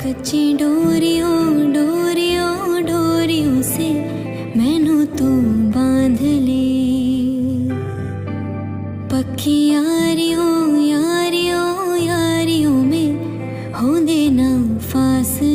कच्ची डोरियों डोरियों डोरियों से मैनू तू बांध ले, पक्की यारियों यारियों यारियों में हो देना फासले।